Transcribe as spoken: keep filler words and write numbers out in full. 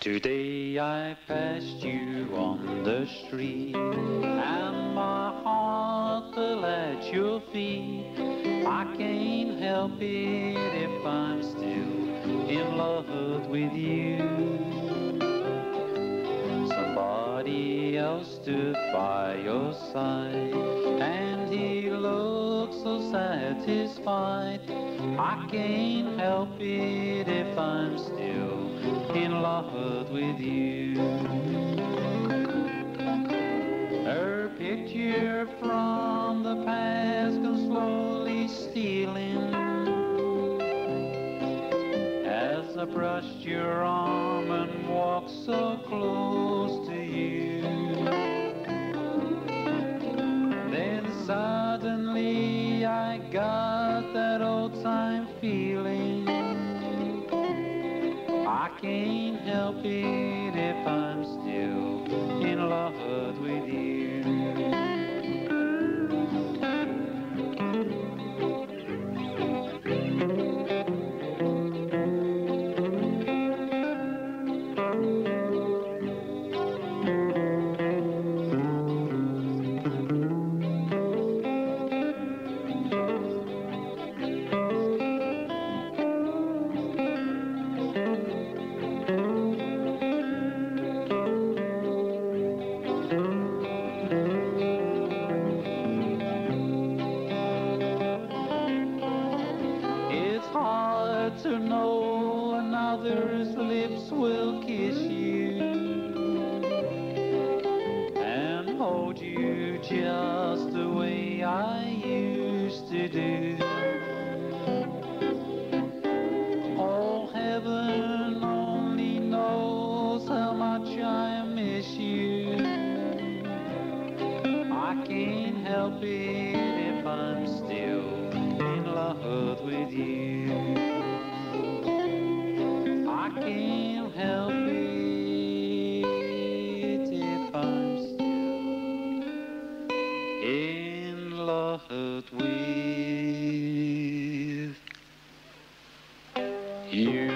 Today I passed you on the street, and my heart fell at your feet. I can't help it if I'm still in love with you. Somebody else stood by your side, and he looked so satisfied. I can't help it if I'm still in love with you. Her picture from the past comes slowly stealing as I brushed your arm and walked so close to you. Then suddenly I got that old time feeling. I can't help it if I'm still in love with you. Hard to know another's lips will kiss you and hold you just the way I used to do. Oh, heaven only knows how much I miss you. I can't help it if I'm still in love with you. I can't help it if I'm still in love with you.